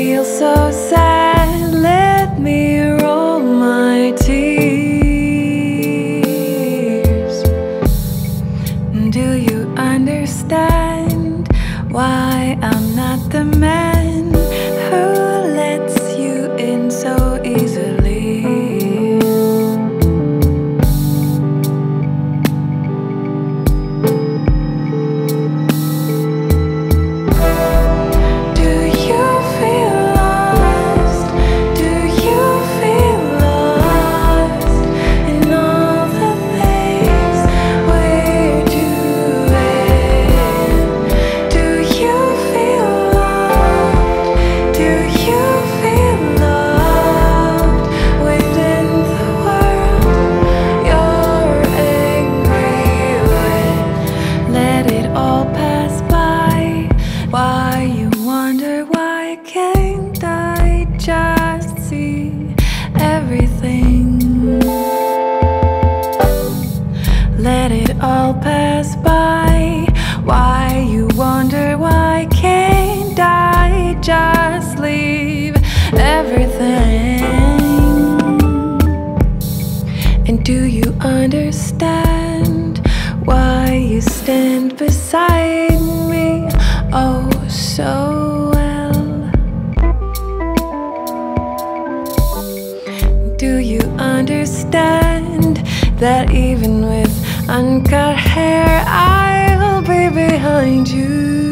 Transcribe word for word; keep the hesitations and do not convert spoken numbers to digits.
feel so sad, let me roll my tears. Do you understand why I'm not the man who lets you in so easily? Just see everything. Let it all pass by. Why you wonder why can't I just leave everything? And do you understand why you stand beside me oh so well? Do you understand that even with uncut hair, I'll be behind you?